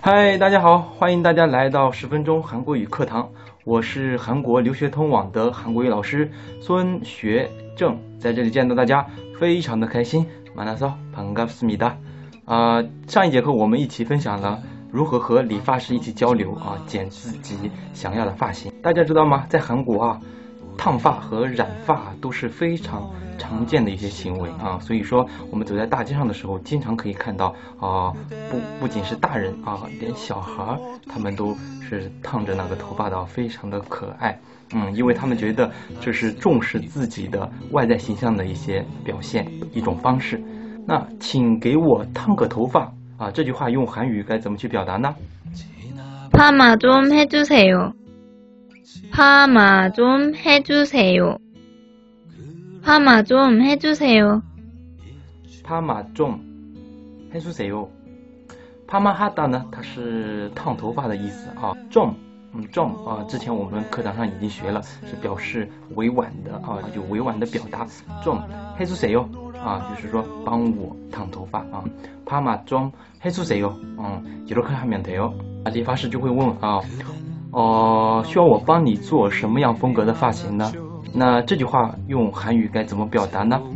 嗨，大家好，欢迎大家来到10分钟韩国语课堂，我是韩国留学通网的韩国语老师孙学正，在这里见到大家非常的开心。만나서 반갑습니다。上一节课我们一起分享了如何和理发师一起交流剪自己想要的发型。大家知道吗？在韩国烫发和染发都是非常常见的一些行为所以说我们走在大街上的时候，经常可以看到不仅是大人连小孩他们都是烫着那个头发的，非常的可爱。因为他们觉得这是重视自己的外在形象的一些表现，一种方式。那请给我烫个头发这句话用韩语该怎么去表达呢？ 파마 좀 해주세요. 파마 좀 해주세요. 파마 좀 해주세요. 파마 좀 해주세요。 파마하다呢，它是烫头发的意思좀之前我们课堂上已经学了，是表示委婉的就委婉的表达。좀 해주세요就是说帮我烫头发파마 좀 해주세요。 이렇게 하면 돼요。 理发师就会问需要我帮你做什么样风格的发型呢？那这句话用韩语该怎么表达呢？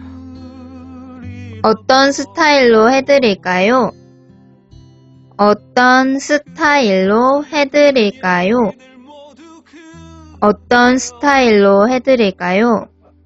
어떤 스타일로 해드릴까요? 어떤 스타일로 해드릴까요? 어떤 스타일로 해드릴까요?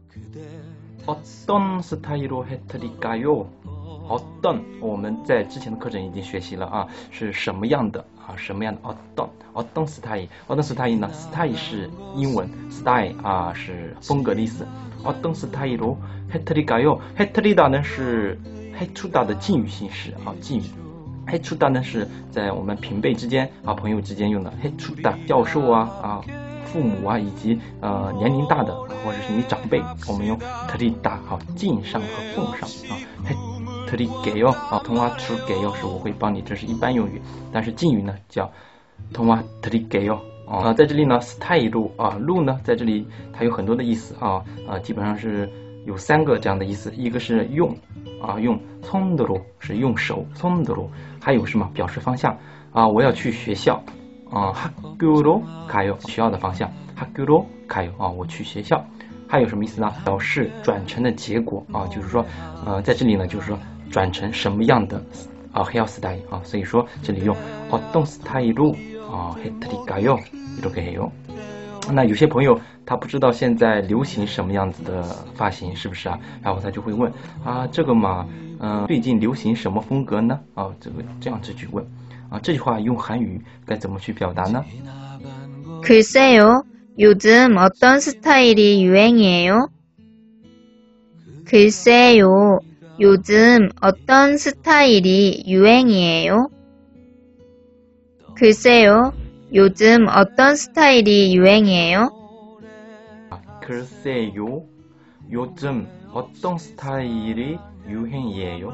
어떤 스타일로 해드릴까요? 어떤 我们在之前的课程已经学习了是什么样的什么样的어떤 스타일。 어떤 스타일呢？ 스타일 是英文 style 是风格的意思。어떤 스타일로 해드릴까요？ 해드리다呢是해주다的敬语形式敬语。해주다呢是在我们平辈之间朋友之间用的。해주다教授父母以及年龄大的或者是你长辈，我们用드리다敬上和奉上해드릴게요 도와줄게요是我会帮你，这是一般用语。但是敬语呢叫도와드릴게요在这里呢 스타일路呢在这里它有很多的意思基本上是有3个这样的意思。一个是用用손으로是用手손으로，还有什么表示方向我要去学校학교로 가요， 学校的方向학교로 가요我去学校。还有什么意思呢？表示转成的结果就是说在这里呢就是说转成什么样的헤어스타일所以说这里用어떤 스타일로 해드릴까요 이렇게 해요。 那有些朋友他不知道现在流行什么样子的发型，是不是然后他就会问这个嘛最近流行什么风格呢这样子去问这句话用韩语该怎么去表达呢？ 글쎄요, 요즘 어떤 스타일이 유행이에요? 글쎄요, 요즘 어떤 스타일이 유행이에요? 글쎄요, 요즘 어떤 스타일이 유행이에요? 글쎄요, 요즘 어떤 스타일이 유행이에요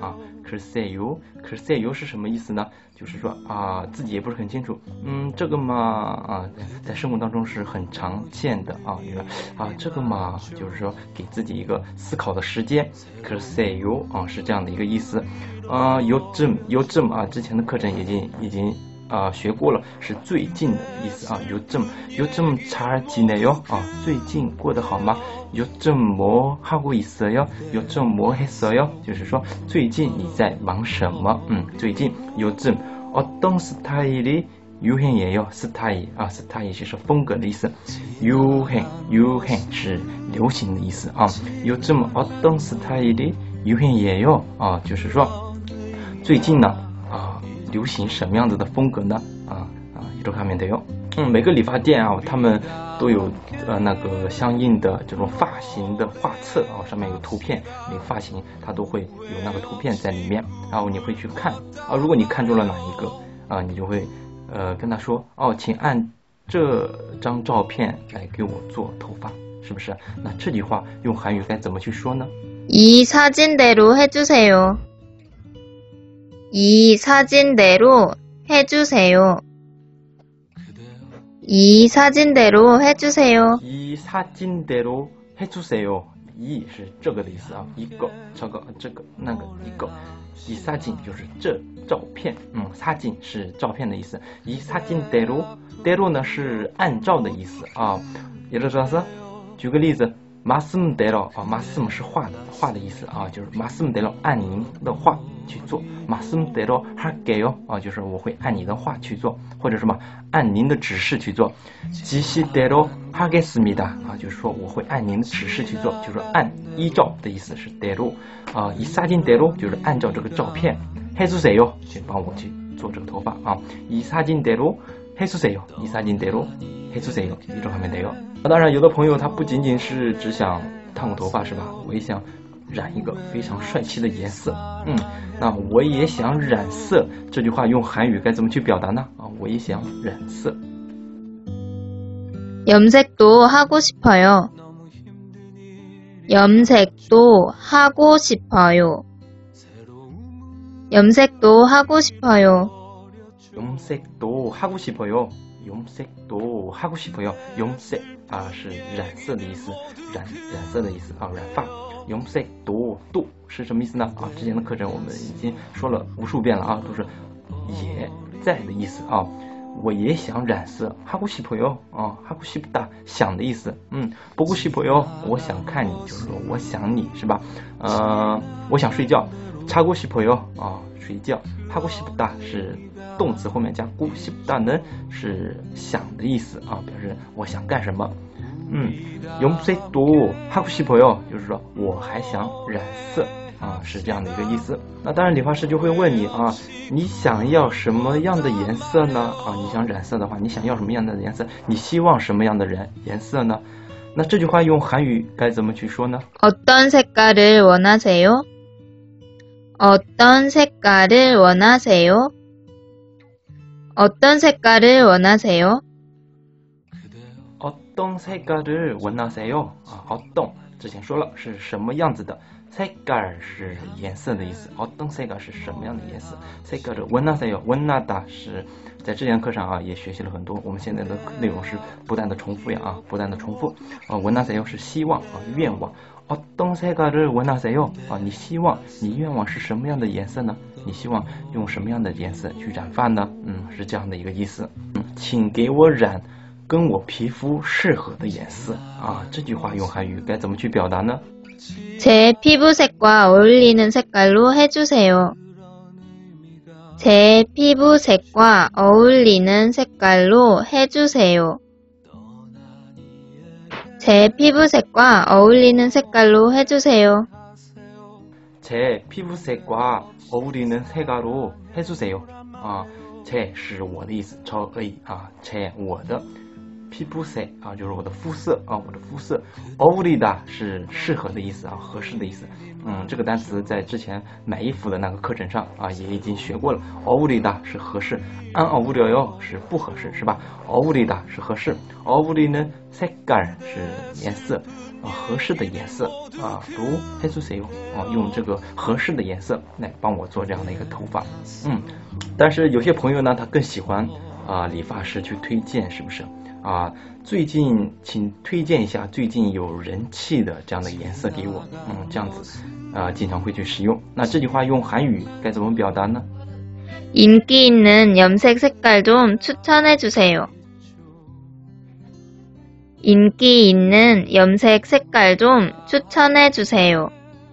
글쎄요是什么意思呢？就是说自己也不是很清楚。这个嘛在生活当中是很常见的这个嘛就是说给自己一个思考的时间。글쎄요是这样的一个意思。요즘之前的课程已经学过了，是最近的意思요즘 잘 지내요最近过得好吗？ 요즘 뭐 하고 있어요? 요즘 뭐 했어요? 就是说最近你在忙什么？最近요즘 어떤 스타일이 유행이에요? 스타일 스타일就是风格的意思。유행是流行的意思요즘 어떤 스타일이 유행이에요? 就是说最近呢流行什么样子的风格呢이렇게 하면 돼요。 每个理发店他们都有那个相应的这种发型的画册上面有图片，每个发型它都会有那个图片在里面，然后你会去看如果你看中了哪一个你就会跟他说请按这张照片来给我做头发，是不是？那这句话用韩语该怎么去说呢？ 이 사진대로 해주세요. 이 사진대로 해주세요. 이 사진대로 해주세요. 이 사진대로 해주세요。 이是这个的意思啊，一个这个这个那个一个。이 사진就是这照片，사진是照片的意思。이 사진대로呢是按照的意思啊。也就是说，举个例子，말씀대로啊，말씀是话的意思啊，就是말씀대로按您的话去做。말씀대로 할게요啊，就是我会按你的话去做，或者什么按您的指示去做。지시대로 하겠습니다啊，就是说我会按您的指示去做，就是按依照的意思是대로啊。이 사진대로就是按照这个照片，해주세요就帮我去做这个头发啊。이 사진대로 해주세요，이 사진대로 해주세요 이렇게하면 돼요。当然，有的朋友他不仅仅是只想烫个头发是吧？我也想染一个非常帅气的颜色。那我也想染色，这句话用韩语该怎么去表达呢？啊，我也想染色。 염색도 하고 싶어요. 염색도 하고 싶어요. 염색도 하고 싶어요. 염색도 하고 싶어요. 염색도 하고 싶어요. 염색啊是染色的意思，染色的意思啊，染发。염색도 도是什么意思呢？啊，之前的课程我们已经说了无数遍了啊，都是也在的意思啊。我也想染色，하고 싶어요啊，하고 싶다想的意思。보고 싶어요我想看你，就是说我想你是吧？我想睡觉，자고 싶어요啊，睡觉。하고 싶다是动词后面加고 싶다呢是想的意思啊，表示我想干什么。염색도 하고 싶어요就是说我还想染色啊，是这样的一个意思。那当然理发师就会问你啊，你想要什么样的颜色呢？啊，你想染色的话，你想要什么样的颜色？你希望什么样的颜色呢？那这句话用韩语该怎么去说呢？ 어떤 색깔을 원하세요? 어떤 색깔을 원하세요? 어떤 색깔을 원하세요? 어떤 색깔을 원하세요?啊，어떤之前说了是什么样子的，색깔是颜色的意思，어떤 색깔是什么样的颜色，색깔을 원하세요 원하다是在之前课上啊也学习了很多，我们现在的内容是不断的重复呀啊，不断的重复。원하세요是希望啊，愿望。어떤 색깔을 원하세요啊，你希望你愿望是什么样的颜色呢？你希望用什么样的颜色去染发呢？是这样的一个意思。请给我染跟我皮肤适合的颜色啊，这句话用韩语该怎么去表达呢？ 제 피부색과 어울리는 색깔로 해주세요. 제 피부색과 어울리는 색깔로 해주세요. 제 피부색과 어울리는 색깔로 해주세요. 제 피부색과 어울리는 색깔로 해주세요.啊，제是我的意思，超而已啊，제我的。피부색啊，就是我的肤色啊，我的肤色。어울리다是适合的意思啊，合适的意思。这个单词在之前买衣服的那个课程上啊也已经学过了。어울리다是合适，안 어울려요是不合适，是吧？어울리다是合适，어울리는 색깔是颜色，合适的颜色啊，如해주세요啊，用这个合适的颜色来帮我做这样的一个头发。但是有些朋友呢，他更喜欢理发师去推荐，是不是？最近请推荐一下最近有人气的这样的颜色给我，这样子经常会去使用。那这句话用韩语该怎么表达呢？ 인기 있는 염색 색깔 좀 추천해 주세요. 인기 있는 염색 색깔 좀 추천해 주세요.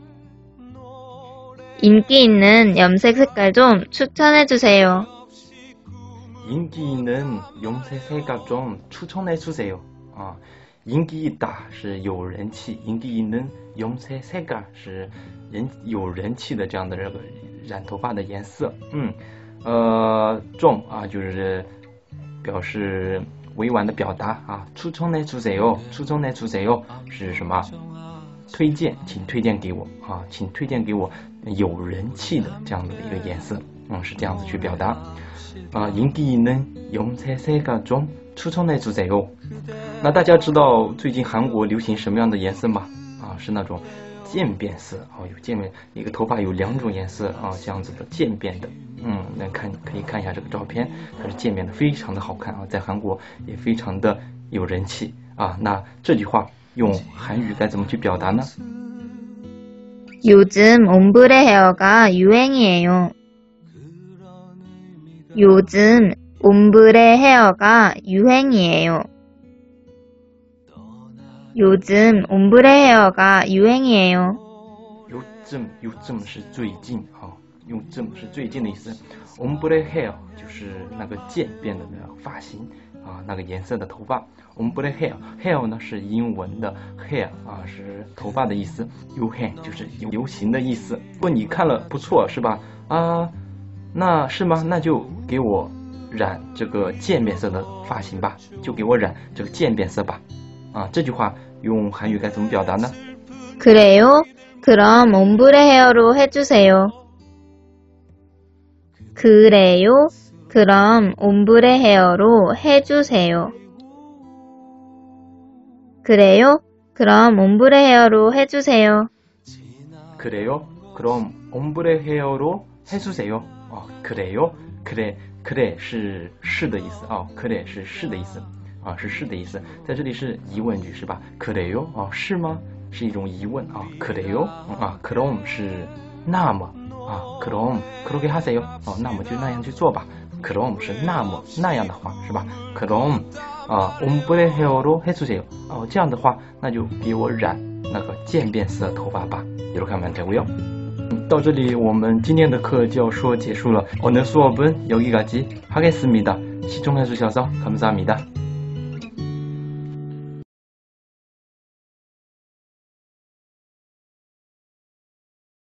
인기 있는 염색 색깔 좀 추천해 주세요. 인기 있는 염색 색깔 좀 추천해 주세요. 인기 있다是有人气， 인기 있는 염색 색깔是有人气的这样的这个染头发的颜色。좀就是表示委婉的表达啊。추천해 주세요， 추천해 주세요是什么？推荐，请推荐给我啊，请推荐给我有人气的这样的一个颜色。是这样子去表达。인기 있는 염색 색깔 좀 추천해 주세요。那大家知道最近韩国流行什么样的颜色吗？是那种渐变色有渐变，一个头发有两种颜色这样子的渐变的。那可以看一下这个照片，它是渐变的，非常的好看在韩国也非常的有人气那这句话用韩语该怎么去表达呢？ 요즘 옴브레 헤어가 유행이에요. 요즘 옴브레 헤어가 유행이에요. 요즘 옴브레 헤어가 유행이에요. 요즘是最近啊，요즘是最近的意思。ombre hair 就是那个渐变的那个发型啊，那个颜色的头发。ombre hair 呢是英文的 hair 啊，是头发的意思。yuhan 就是流行的意思。如果你看了不错是吧？啊，那是吗？那就给我染这个渐变色的发型吧，就给我染这个渐变色吧。啊，这句话用韩语该怎么表达呢？ 그래요? 그럼 옴브레 헤어로 해주세요. 그래요? 그럼 옴브레 헤어로 해주세요. 그래요? 그럼 옴브레 헤어로 해주세요. 그래요? 그럼 옴브레 헤어로 해주세요. 그래요? 그래 是的意思啊，그래 是的意思啊，是的意思。在这里是疑问句是吧？그래요？是吗？是一种疑问啊。그래요？그럼是那么啊。그럼 그렇게 하세요。那么就那样去做吧。그럼是那么那样的话是吧？그럼 옴브레 헤어로 해주세요。这样的话那就给我染那个渐变色头发吧。이렇게 하면 되고요。到这里我们今天的课就要说结束了。오늘 수업은 여기까지 하겠습니다. 시청해주셔서 감사합니다.